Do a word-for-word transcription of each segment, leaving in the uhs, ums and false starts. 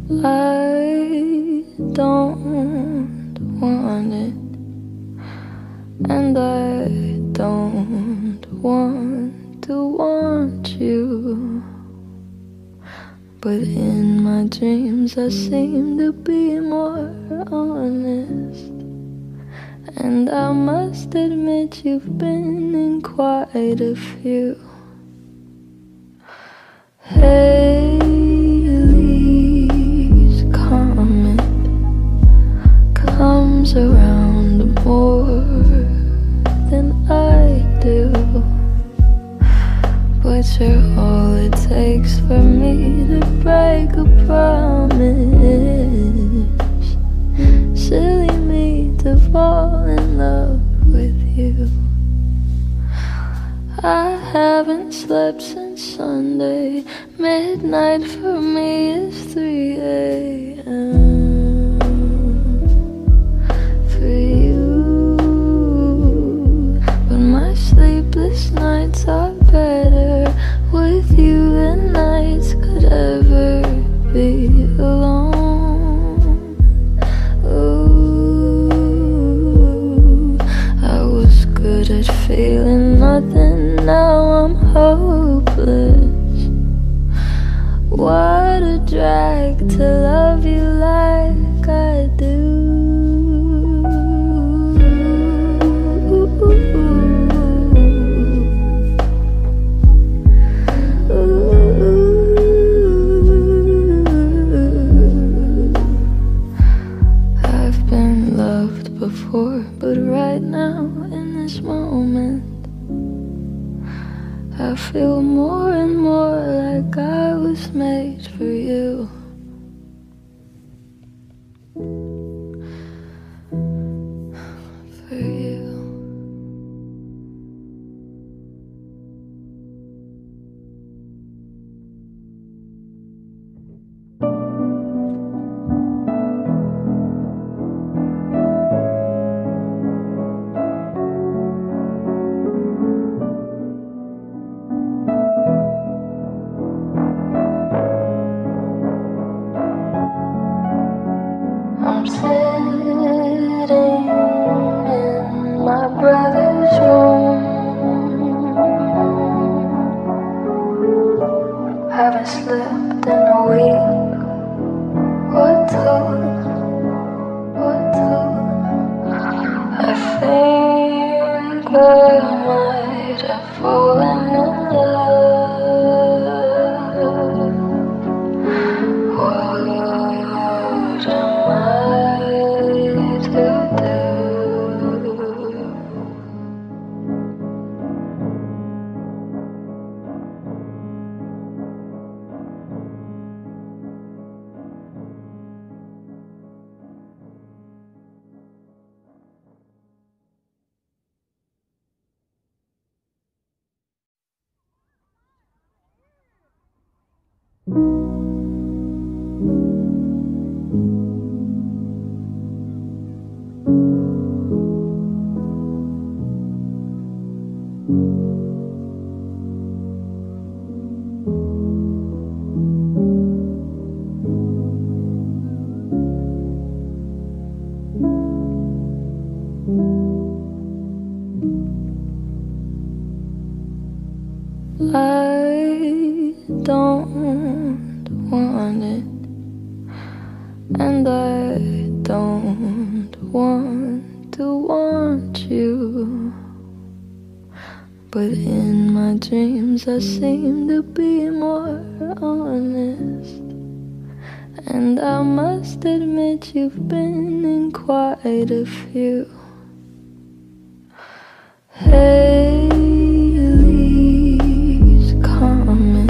I don't want it, and I don't want to want you. But in my dreams I seem to be more honest, and I must admit you've been in quite a few. Halley's Comet comes around more than I do, but you're all it takes for me to break a promise. Silly me to fall in love with you. I haven't slept since Sunday. Midnight for me is three A M for you. But my sleepless nights are better with you than nights could ever be alone. Ooh, I was good at feeling nothing, now I'm hopeless. What a drag to love you like I do. I've been loved before, but right now in this moment I feel more and more like I was made for you. For you. I'm sitting in my brother's room, haven't slept in a week or two, or two. I think I might have fallen in love. What am I to do? I don't want it, and I don't want to want you. But in my dreams I seem to be more honest, and I must admit you've been in quite a few. Halley's Comet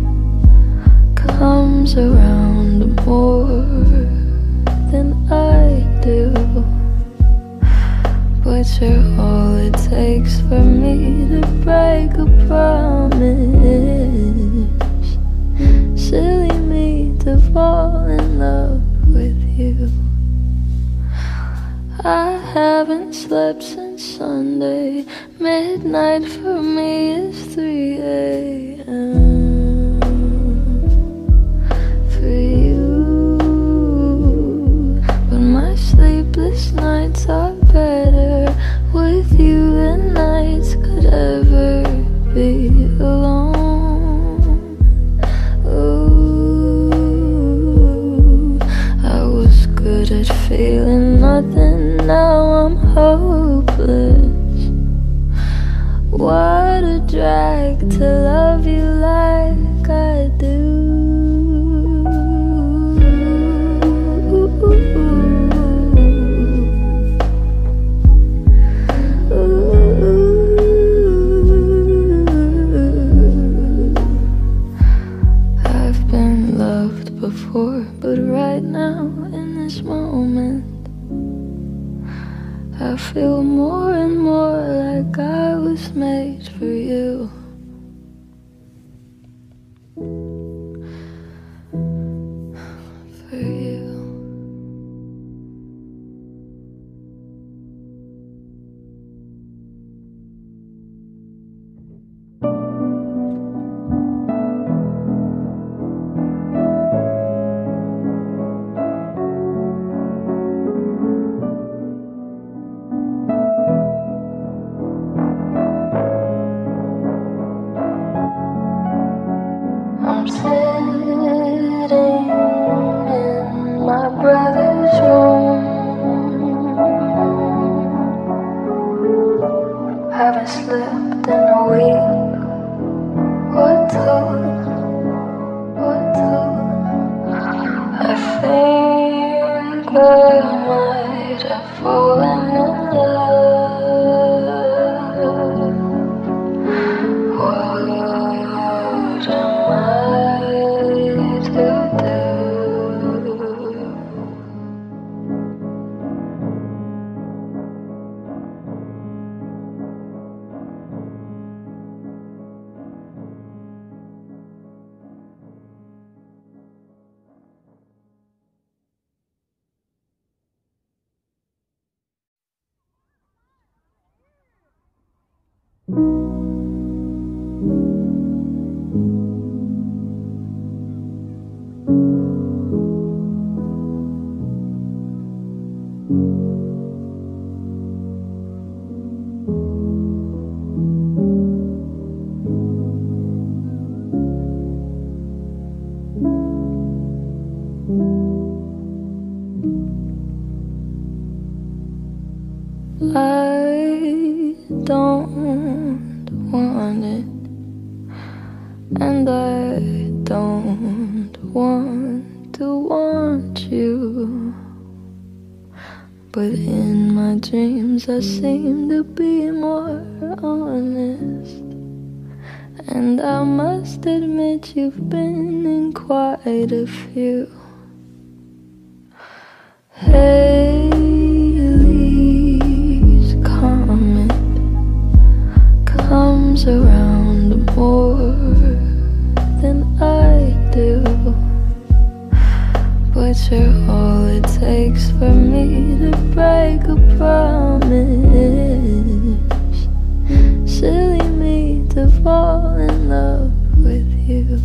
comes around more than I do, but you're all it takes for me to break a promise. Silly me to fall in love with you. I haven't slept since Sunday. Midnight for me is three A M for you. loved before, but right now, in this moment, I feel more and more like I was made for you. For you. I'm sitting in my brother's room, haven't slept in a week or two, or two. I think I might have fallen in love. What am I to do? I don't want it, and I don't want to want you, but in my dreams I seem to be more honest, and I must admit you've been in quite a few. Halley'S Comet comes around more than I do, but you're all it takes for me to break a promise. Silly me to fall in love with you.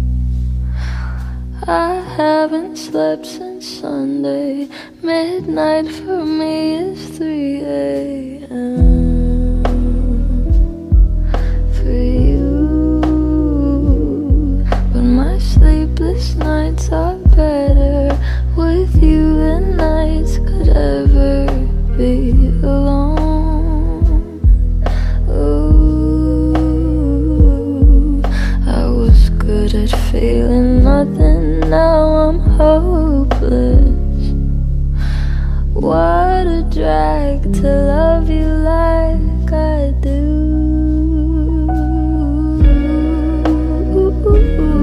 I haven't slept since Sunday. Midnight for me is three a m for you, but my sleepless nights are better with you than nights could ever be alone. Ooh, I was good at feeling nothing, now I'm hopeless. What a drag to love you like I do. Ooh,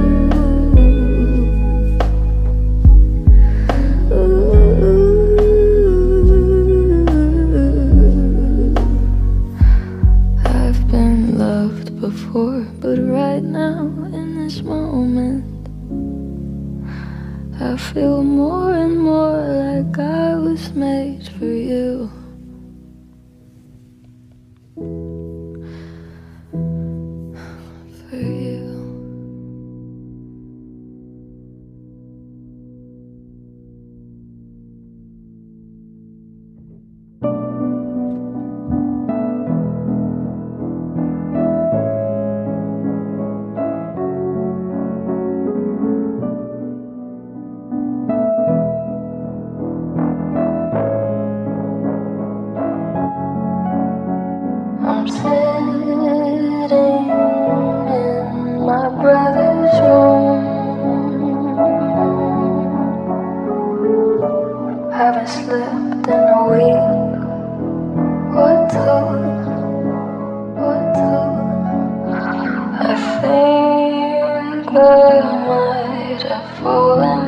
I've been loved before, but right now, in this moment, I feel more and more like I was made for you. For you. I'm sitting in my brother's room, haven't slept in a week or two, or two. I think I might have fallen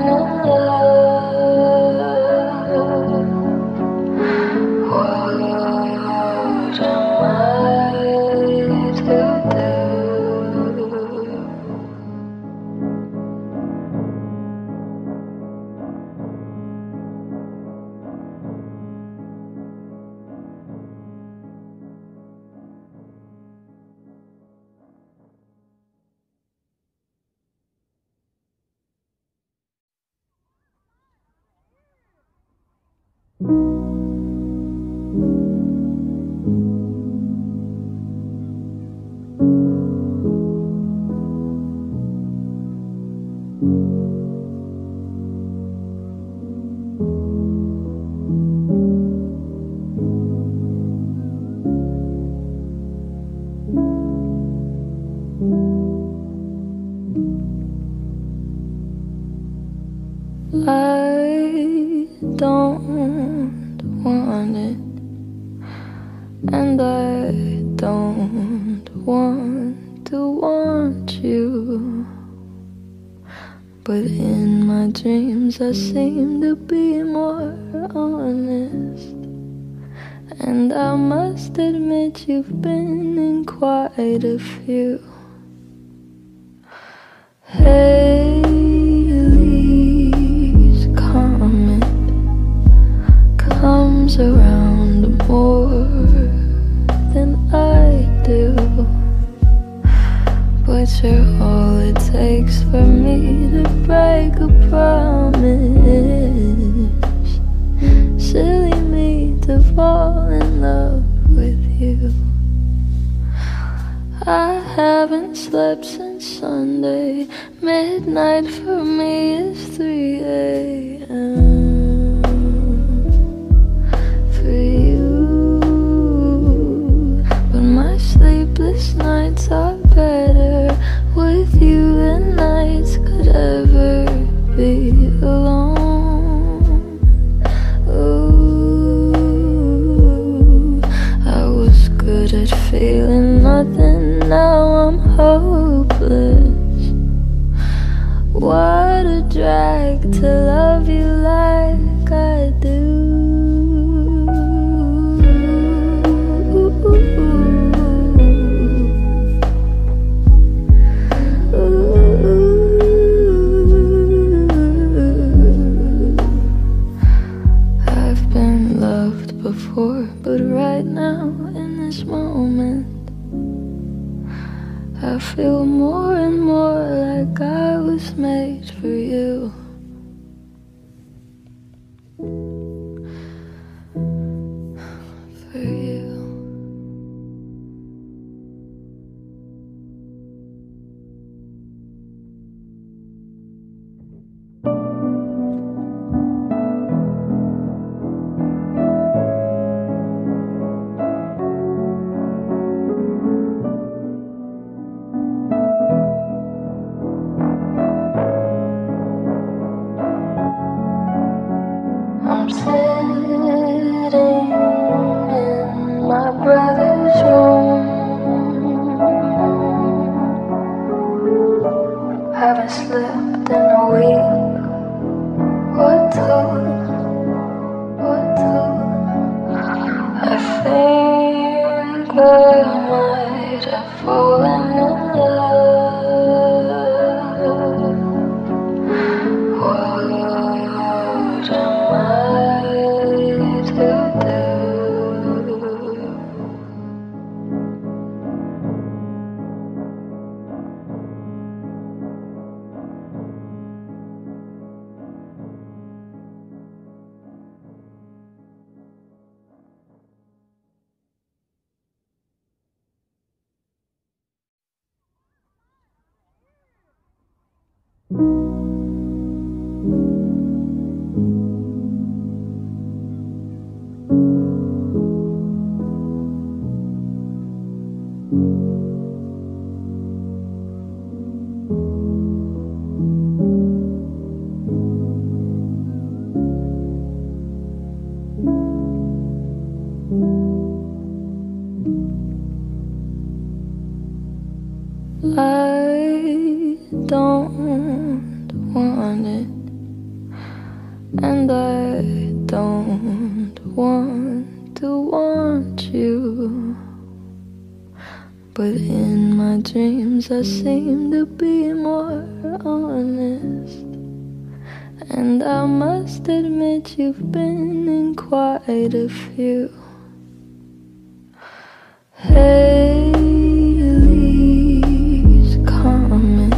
I don't want it, and I don't want to want you, but in my dreams I seem to be more honest, and I must admit you've been in quite a few. Halley'S Comet comes around more than I do, but you're all it takes for me to break a promise. Silly me to fall in love with you. I haven't slept since Sunday. Midnight for me is three A M for you, but my sleepless nights are better with you than nights could ever be alone. Ooh, I was good at feeling nothing, now I'm hopeless. What a drag to love you like I do. Ooh, I've been loved before, but right now in this moment I feel more and more like I was made for you. For you. I'm sitting in my brother's room, haven't slept in a week or two, or two. I think I might have fallen in love. What am I to do? I don't want it, and I don't want to want you, but in my dreams I seem to be more honest, and I must admit you've been in quite a few. Halley's Comet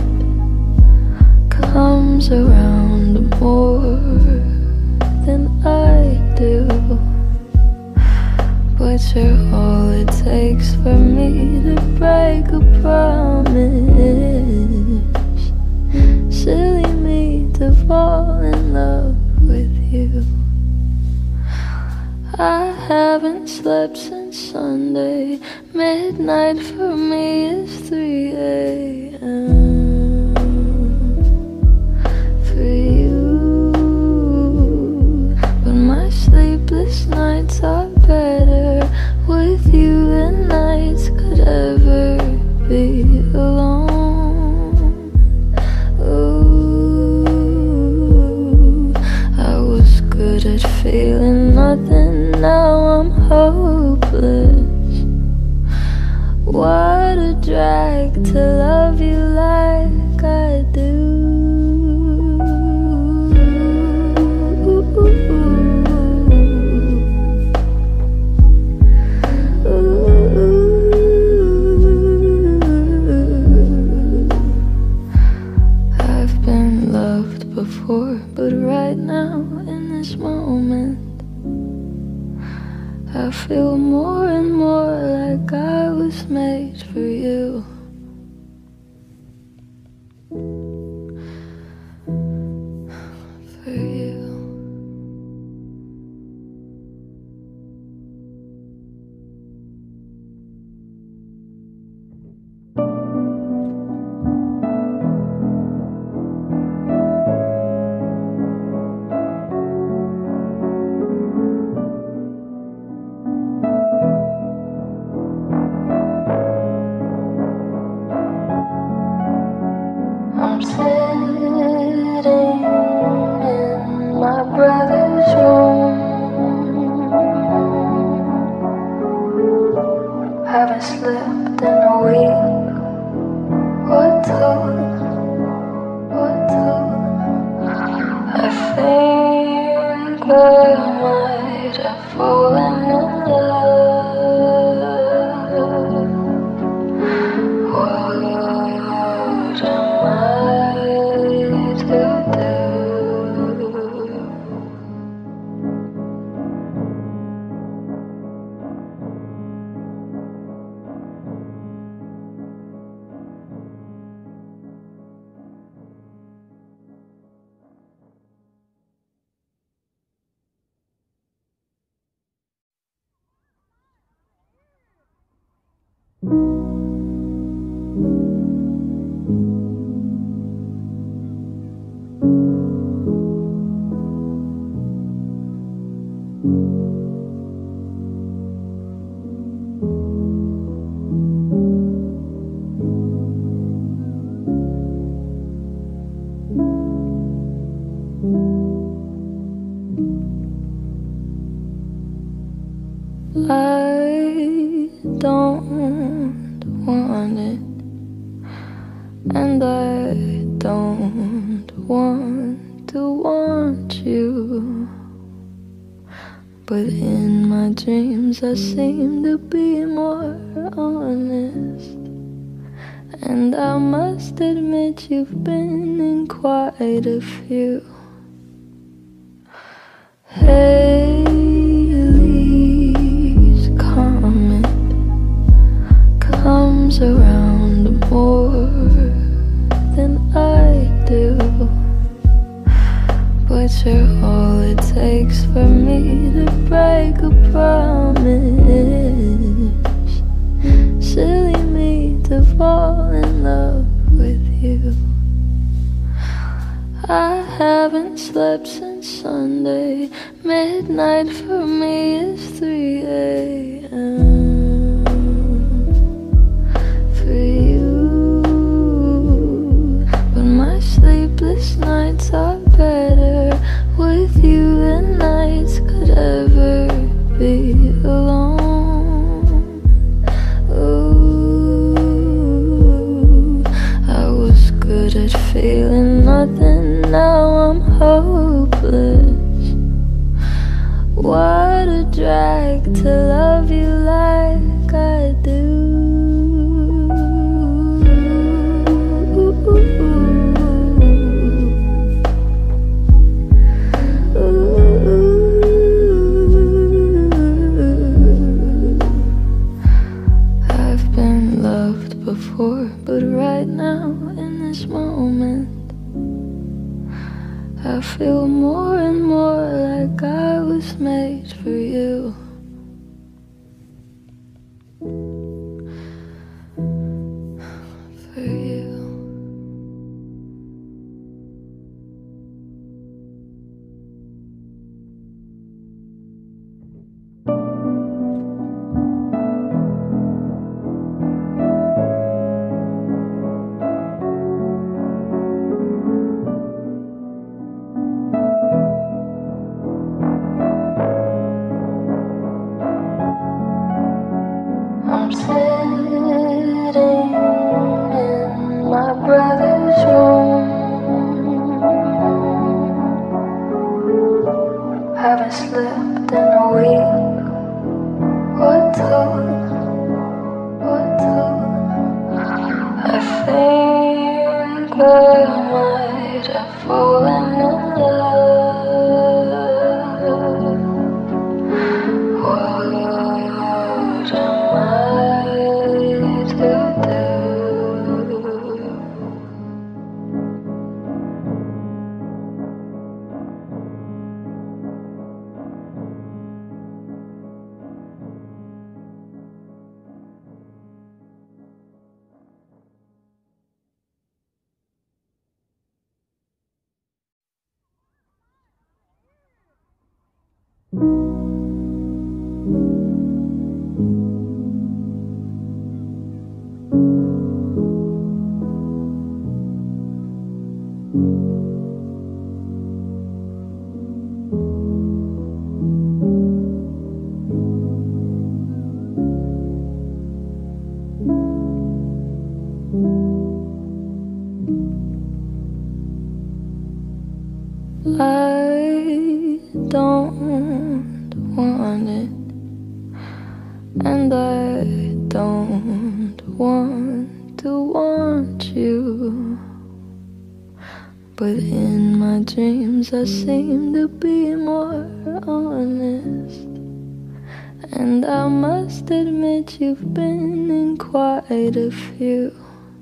comes around more than I do, I haven't slept since Sunday. Midnight for me is three A M for you. But my sleepless nights are better with you than nights could ever be alone. Ooh, I was good at feeling nothing, now I'm hopeless. What a drag to love you like I do. I've been loved before, but right now in this moment I feel more and more like I was made for you. For you. I'm sitting in my brother's room, haven't slept in a week or two, or two. I think I might have fallen in love. What am I to do? I don't want it, and I don't want to want you. But in my dreams I seem to be more honest, and I must admit you've been in quite a few. Halley'S Comet comes around more than I do, but you're all it takes for me to break a promise. Silly me to fall in love with you. I haven't slept since Sunday. Midnight for me is three A M for you. But my sleepless nights are better with you than nights could ever be alone. Ooh, I was good at feeling nothing, now I'm hopeless. What a drag to love you like I do. I've been loved before, but right now in this moment I feel more and more like I was made for you. Haven't slept in a week or two, or two. I think I might have fallen in love. What am I to do? I don't want it, and I don't want to want you, but in my dreams I seem to be more honest, and I must admit you've been in quite a few.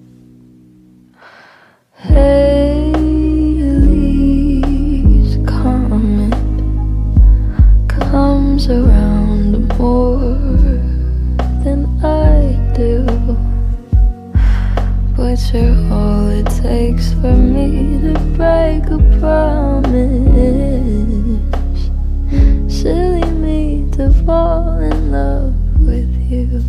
Halley'S Comet comes around more than I do, but you're all it takes for me to break a promise. Silly me to fall in love with you.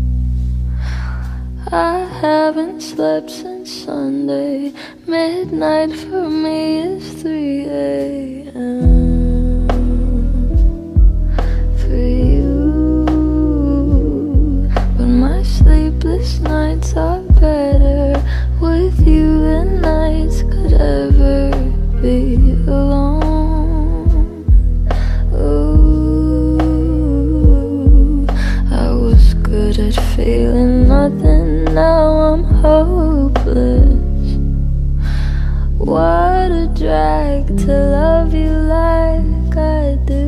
I haven't slept since Sunday. Midnight for me is three a m for you, but my sleepless nights are better with you than nights could ever be alone. Ooh, I was good at feeling nothing, now I'm hopeless. What a drag to love you like I do.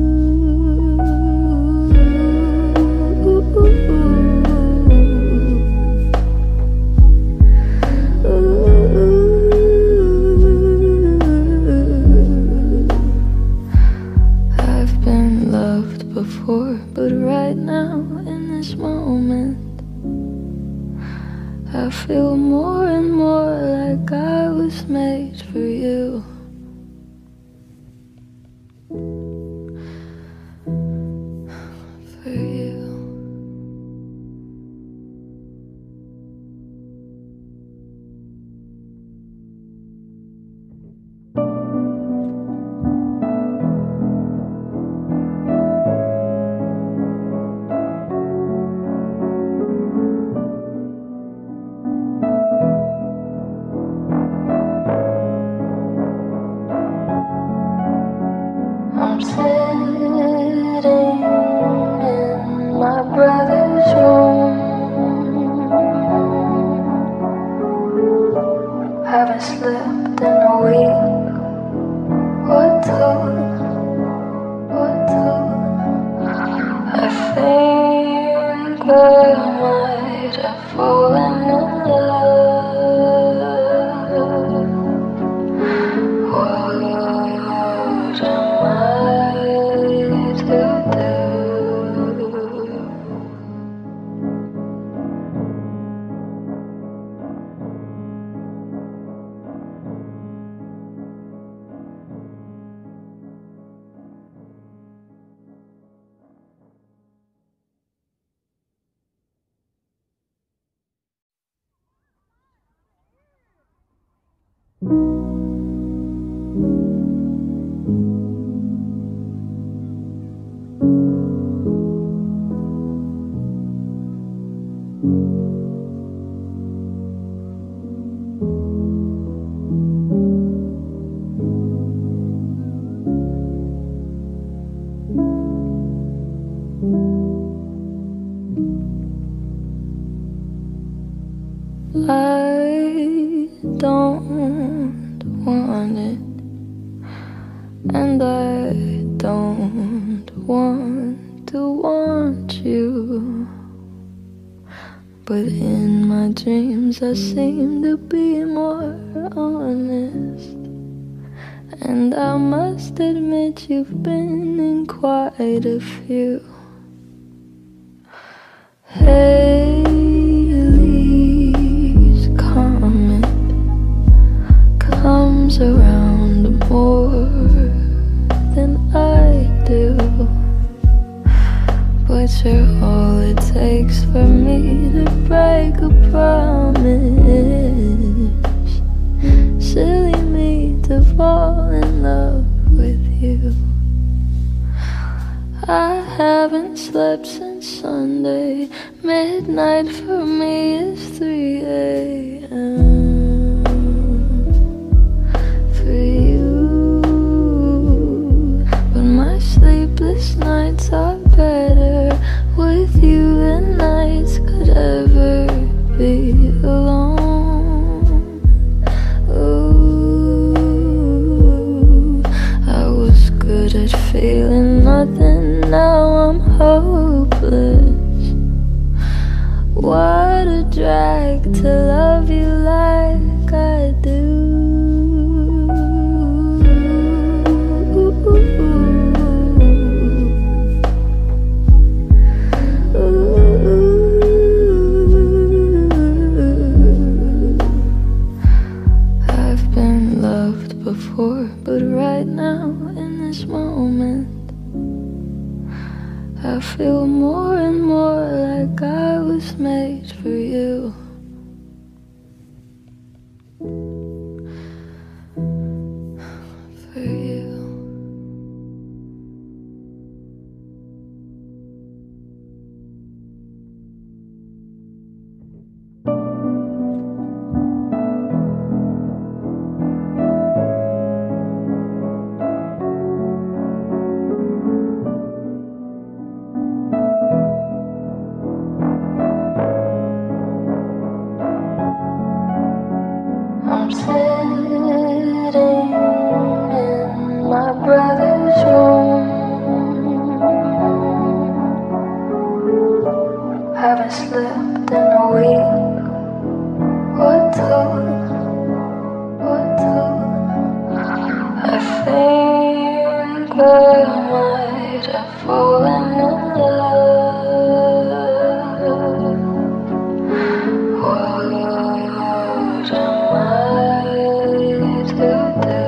I've been loved before, but right now in this moment I feel more and more like I was made for you. For you. I'm sitting in my brother's room. Haven't slept in a week or two, or two. I think I might have fallen in love. What am I to do? I don't want it, and I don't want to want you. But in my dreams I seem to be more honest, and I must admit you've been in quite a few. Halley's Comet comes around more than I do, but you're all it takes for me to break a promise. Silly me to fall in love with you. I haven't slept since Sunday. Midnight for me is three A M for you. But my sleepless nights are better with you than nights could ever be alone. Ooh, I was good at feeling nothing, now I'm hopeless. What a drag to love you like I do. I've been loved before, but right now in this moment I feel more and more like I was made for you. For you. I'm sitting in my brother's room, haven't slept in a week or two, or two. I think I might have fallen in love. What am I to do?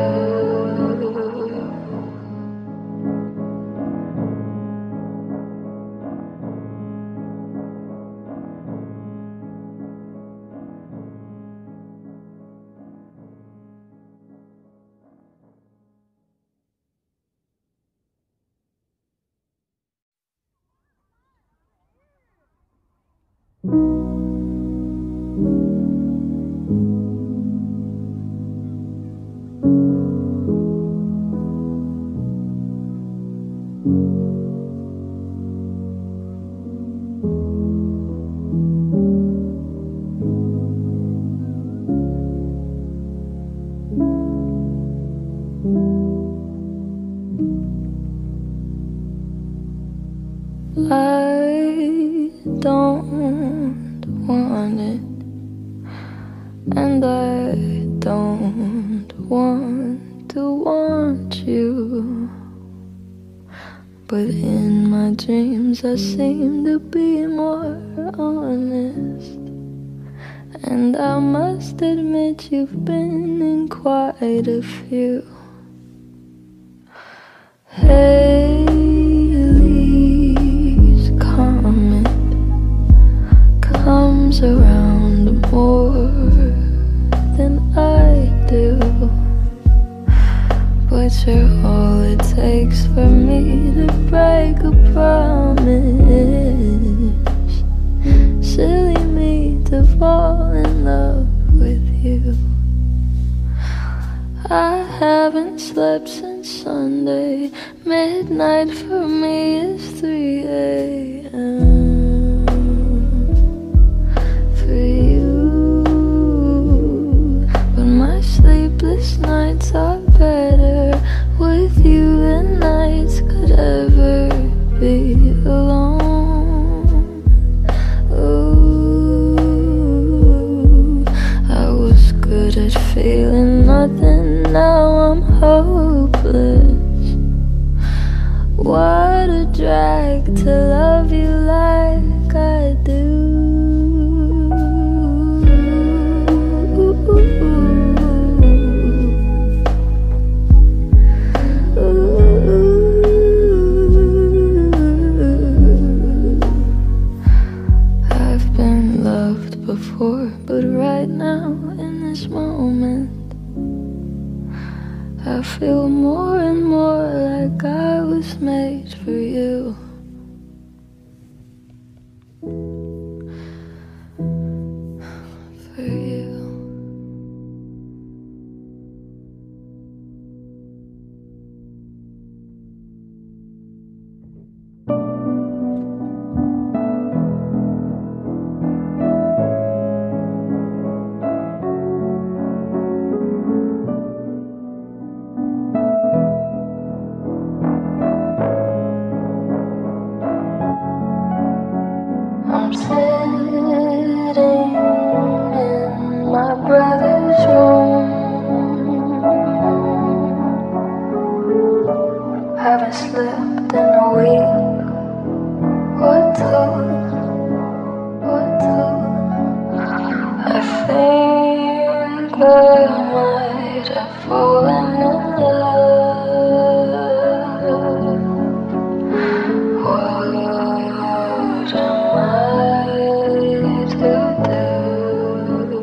I don't want it, and I don't want to want you. But in my dreams I seem to be more honest, and I must admit you've been in quite a few. Halley's Comet comes around more than I do, but you're all it takes for me to break a promise. Silly me to fall in love with you. I haven't slept since Sunday. Midnight for me is three A M for you. drag to love you like I do. I've been loved before, but right now in this moment I feel more and more like I was made for you. For you. I'm sitting in my brother's room, haven't slept in a week or two, or two. I think I might have fallen in love. What am I to do?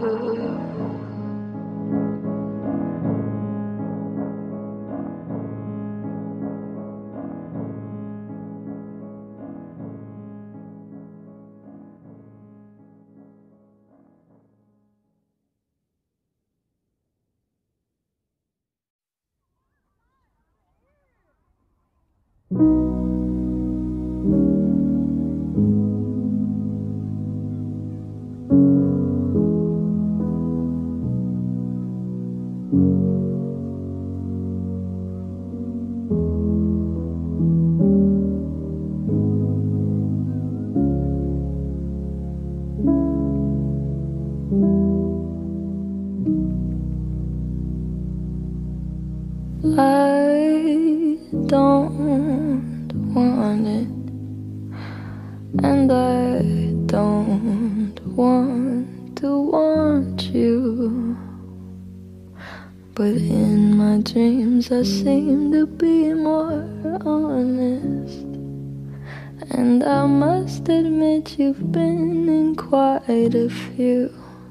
I don't want it, and I don't want to want you, but in my dreams I seem to be more honest, and I must admit you've been in quite a few.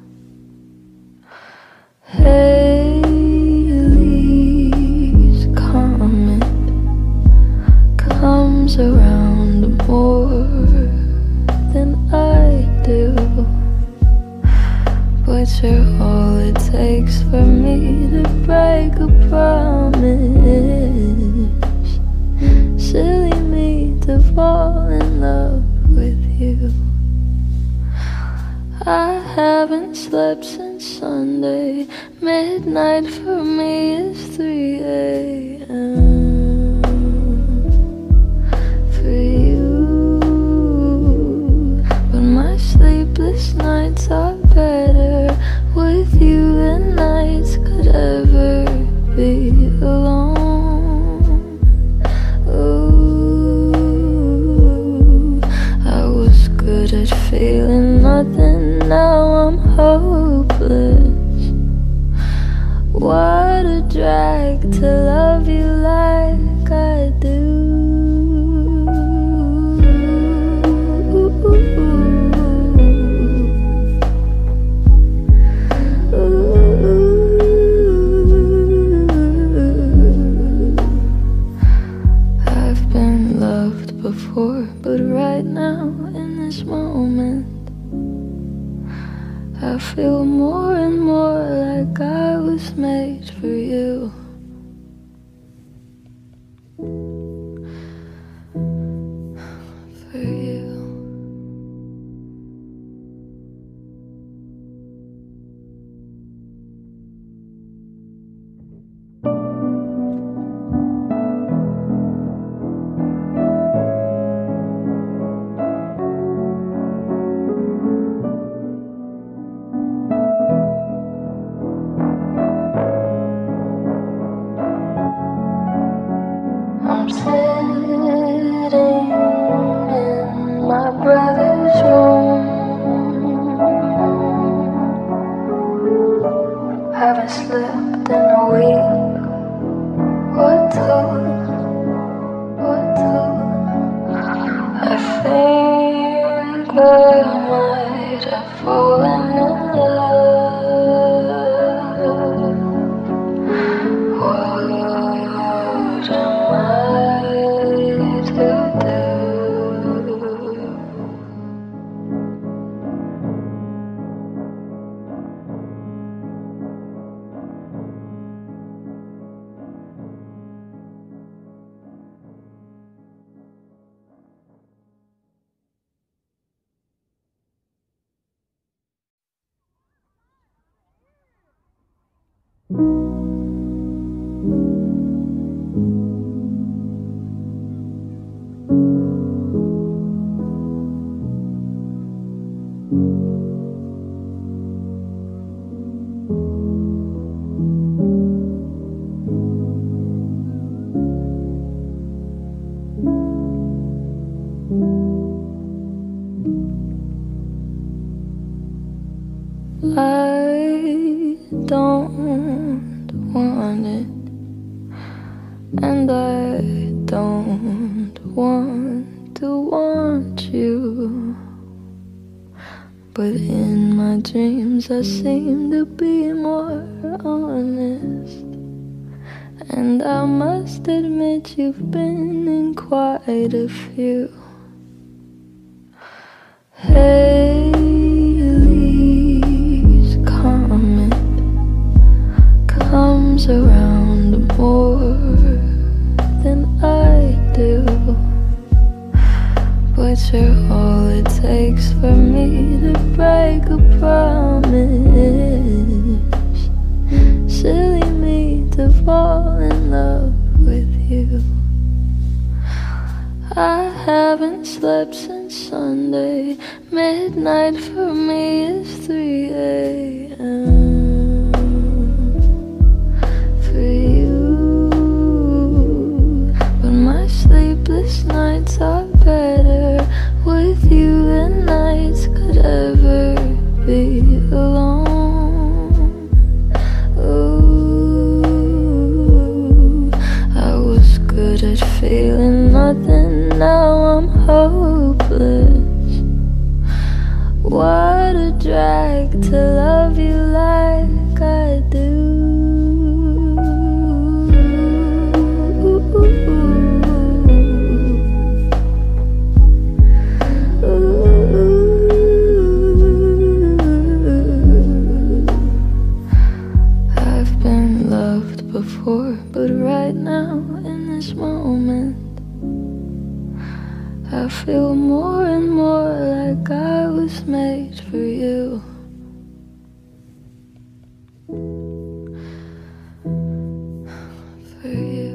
Halley'S Comet comes around more than I do, but you're all it takes for me to break a promise. Silly me to fall in love with you. I haven't slept since Sunday. Midnight for me is three a m for you, but my sleepless nights are better with you than nights could ever be alone. Ooh, I was good at feeling nothing, now I'm hopeless. What a drag to love you like I do. I've been loved before, but right now in this moment I feel more and more like I was made for you. For you. I'm sitting I don't want it, and I don't want to want you, but in my dreams I seem to be more honest, and I must admit you've been in quite a few. Halley'S Comet comes around more than I do, but you're all it takes for me to break a promise. Silly me to fall in love with you. I haven't slept since Sunday. Midnight for me is three A M for you, but my sleepless nights are better with you than nights could ever be alone. Ooh, I was good at feeling nothing, now I'm hopeless. What a drag to love you like I do. Ooh, I've been loved before, but right now in this moment I feel more and more like I was made for you. For you.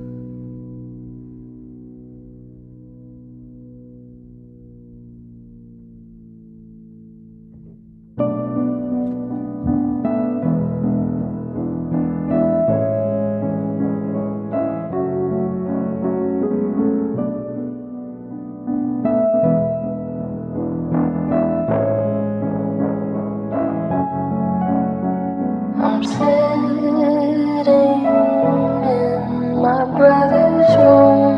I'm sitting in my brother's room,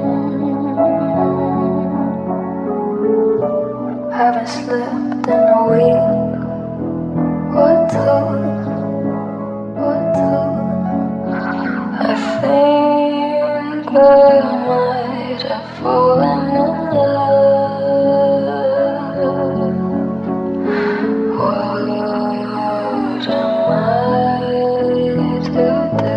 haven't slept in a week or two, or two. I think I might have fallen in love. What am I to do?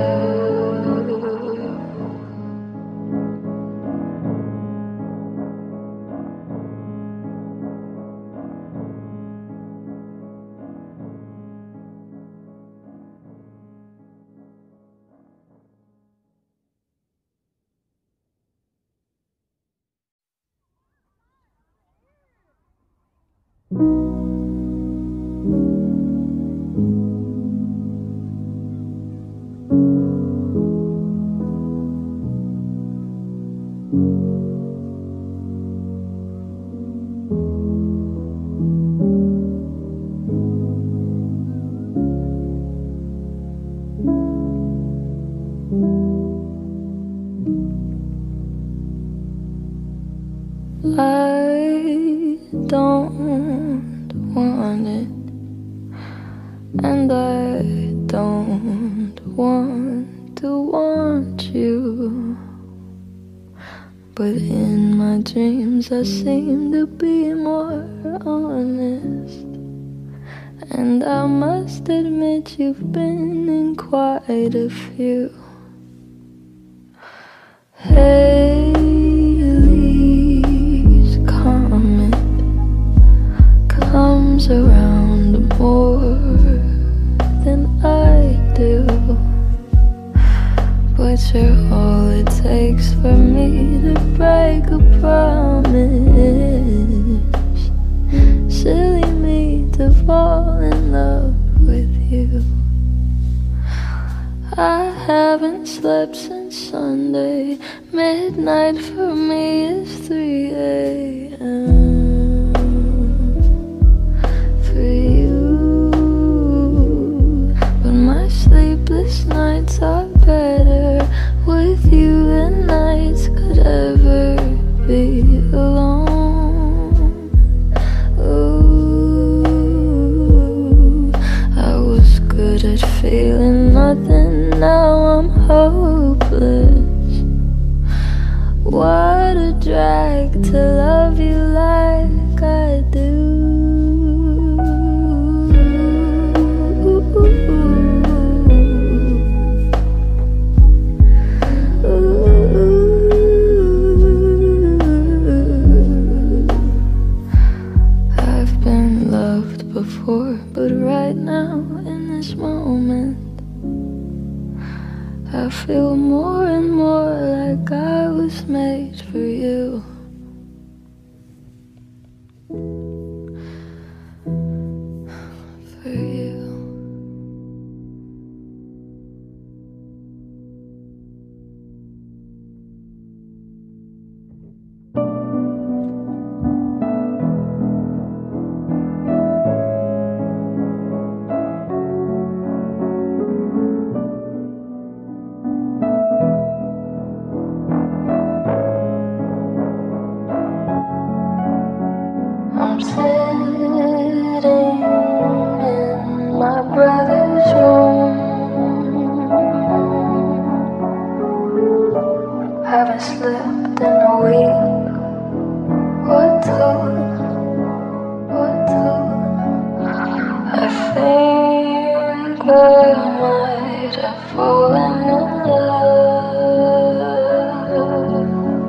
I don't want it, and I don't want to want you, but in my dreams I seem to be more honest, and I must admit you've been in quite a few. Halley's Comet comes around more than I do, slept since Sunday. Midnight for me is three a m for you. But my sleepless nights are better with you than nights could ever be alone. Ooh, I was good at feeling nothing, now I'm hopeless. What a drag to love you like I do. I've been loved before, but right now in this moment I feel more and more like I was made for you. For you. I'm sitting in my brother's room. Haven't slept in a week or two, or two. I think I might have fallen in love.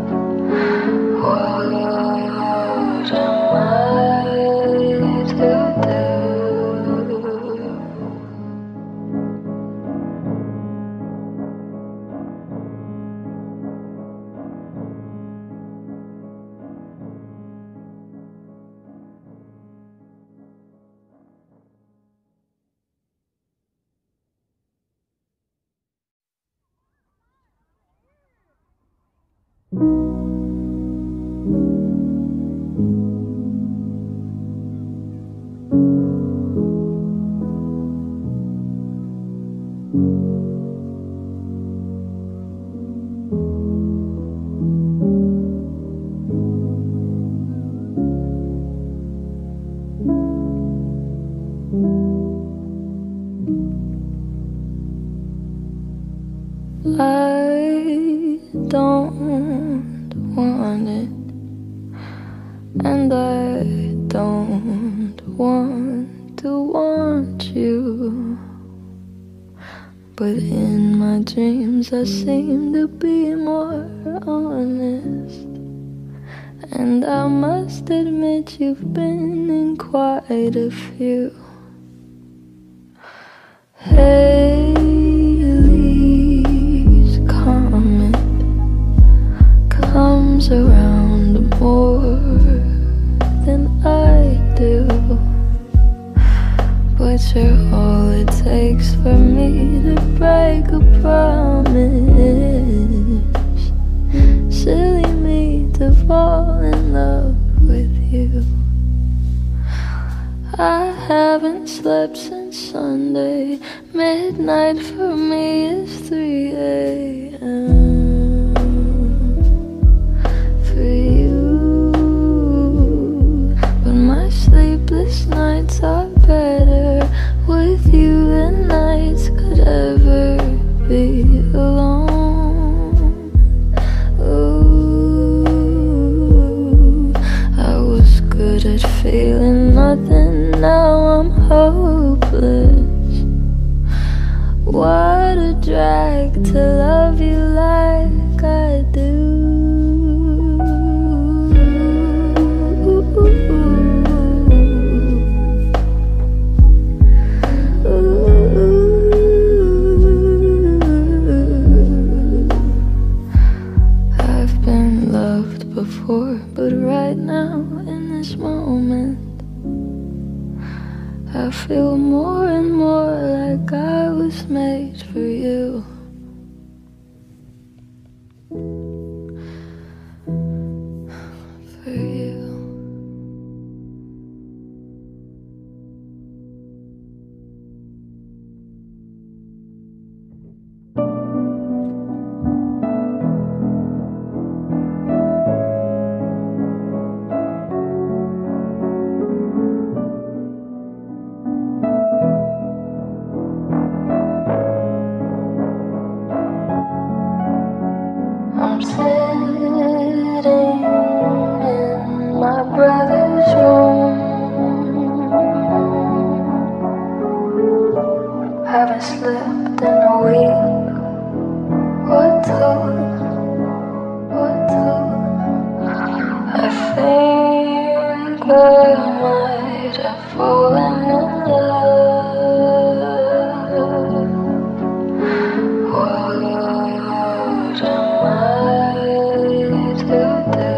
What am I to do? I don't want it, and I don't want to want you. But in my dreams I seem to be more honest, and I must admit you've been in quite a few. Halley'S Comet comes around more than I do, but you're all it takes for me to break a promise. Silly me to fall in love with you. I haven't slept since Sunday. Midnight for me is three a m for you. But my sleepless nights are better with you than nights could ever be alone. Ooh, I was good at feeling nothing, now I'm hopeless. What a drag to love you like I do. I've been loved before, but right now in this moment I feel more and more like I was made for you. I might have fallen in love. What am I to do?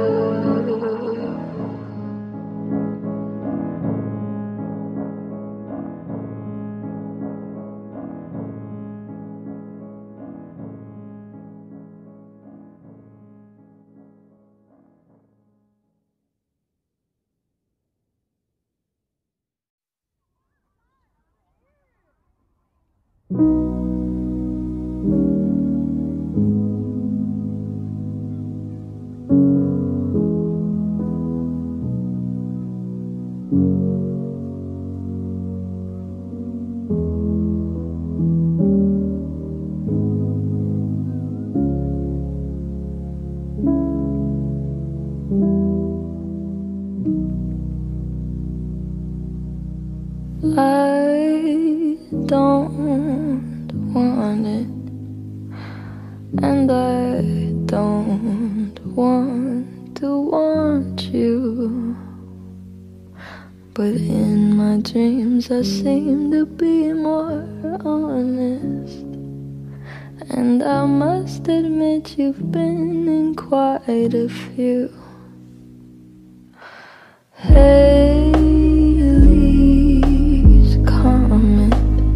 I don't want it, and I don't want to want you, but in my dreams I seem to be more honest, and I must admit you've been in quite a few. Halley'S Comet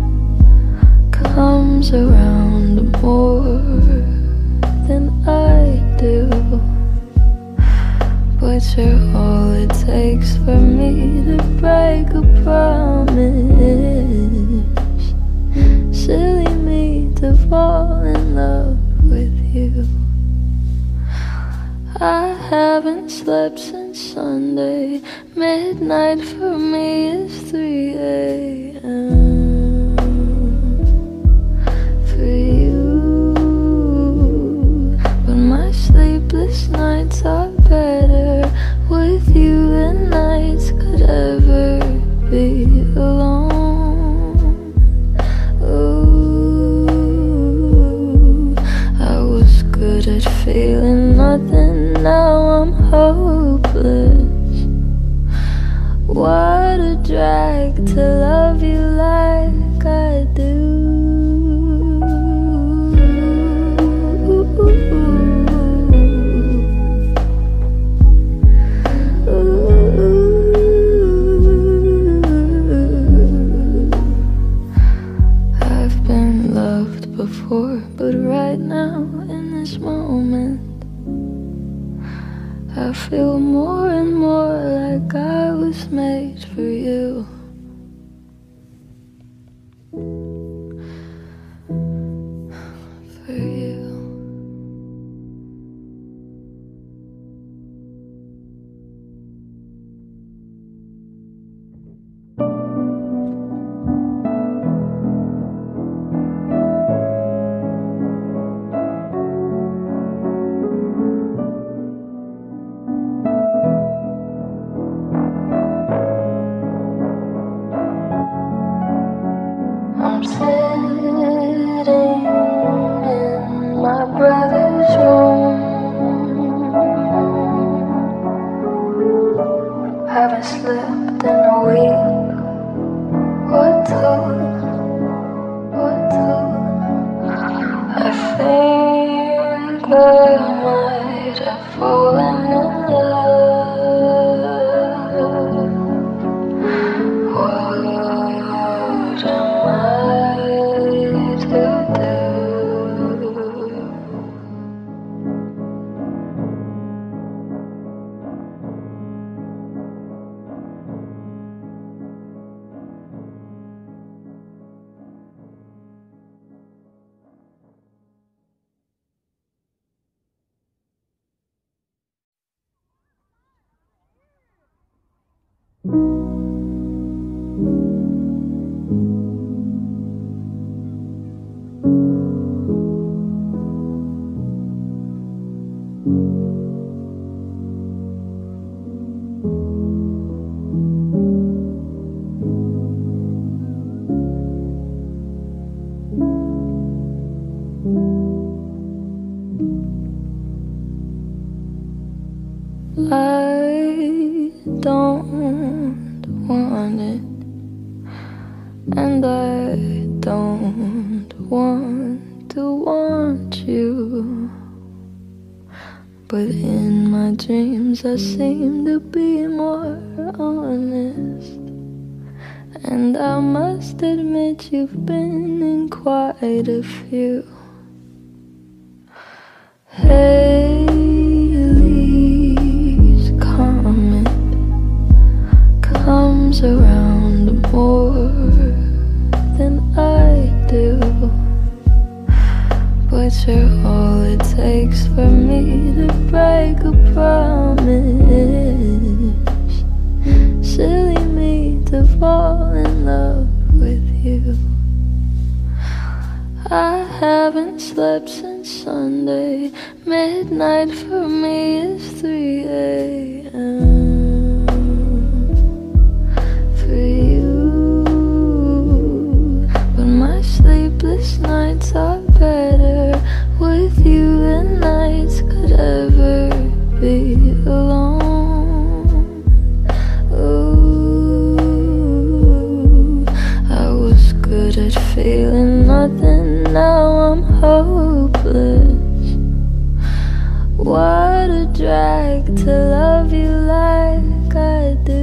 comes around more than I do, but you're all it takes for me to break a promise. Silly me to fall in love with you. I haven't slept since Sunday. Midnight for me is three a m for you, but my sleepless nights are better with you than nights could ever be alone. Ooh, I was good at feeling nothing, now I'm hopeless. What a drag to love you like I do. Ooh, I've been loved before, but right now in this moment I feel more and more like I was made for you. For you. I'm sitting in my brother's room, haven't slept in a week or two, or two. I think I might have fallen in love. What am I to do? I don't want it, and I don't want to want you. But in my dreams I seem to be more honest, and I must admit you've been in quite a few. Halley''s Comet comes around more than I do, but you're all it takes for me to break a promise. Silly me to fall in love with you. I haven't slept since Sunday. Midnight for me is three a m for you, but my sleepless nights are better with you than nights could ever be alone. Ooh, I was good at feeling nothing, now I'm hopeless. What a drag to love you like I do.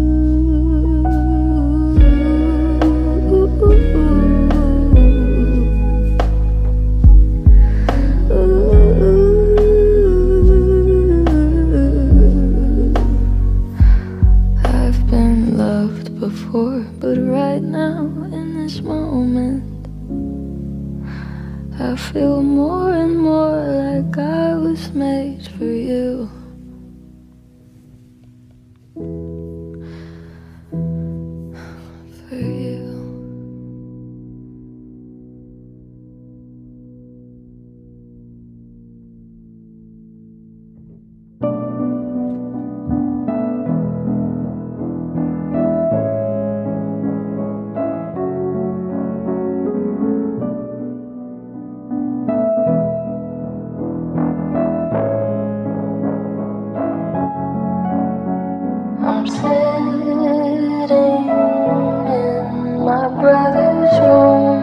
I've been loved before, but right now in this moment I feel more and more like I was made for you. For you. I'm sitting in my brother's room,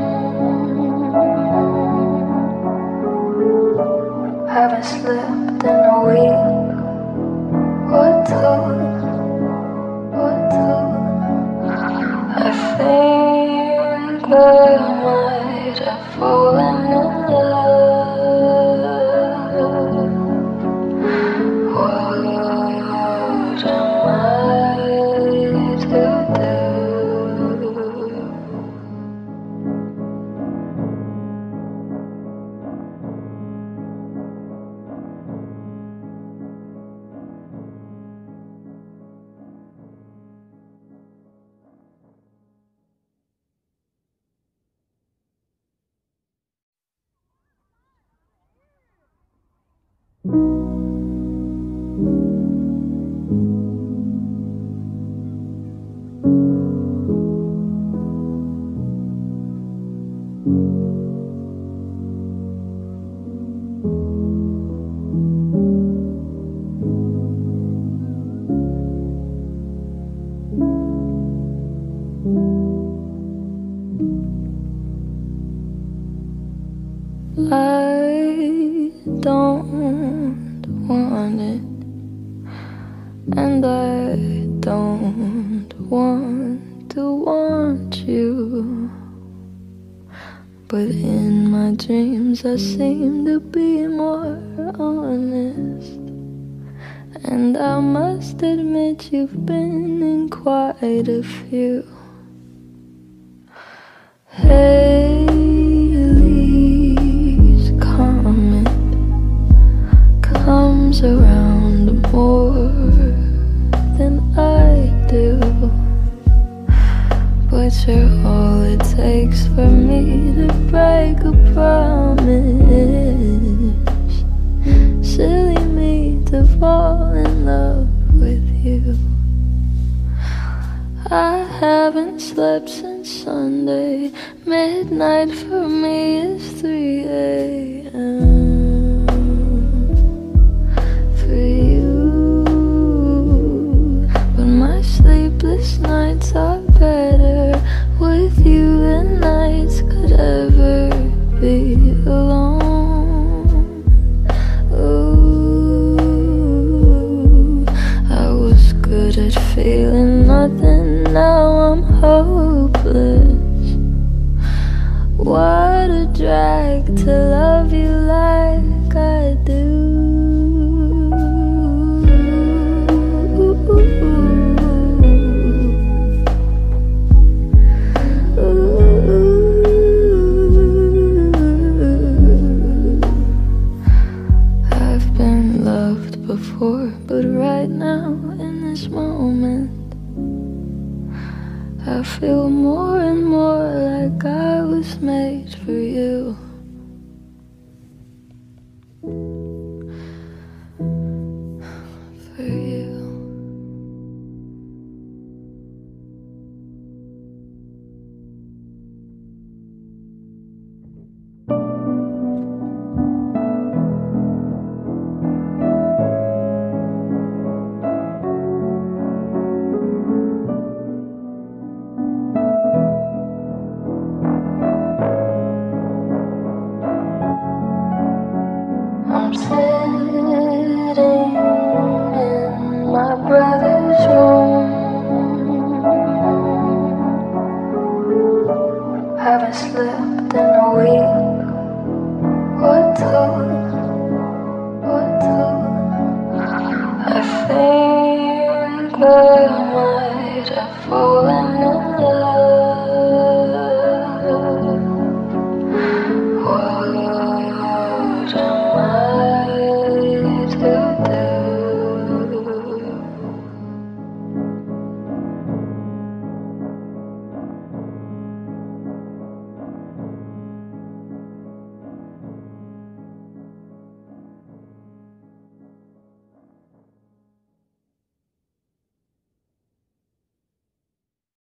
haven't slept in a week or two, or two. I think I might have fallen in love. What am I to do? I don't want it, and I don't want to want you. But in my dreams I seem to be more honest, and I must admit you've been in quite a few. Halley's Comet comes around more than I do, but you're all it takes for me to break a promise. Silly me to fall in love with you. I haven't slept since Sunday. Midnight for me is three a m for you, now I'm hopeless. What a drag to love you like I do. I've been loved before, but right now in this moment I feel more and more like I was made for you.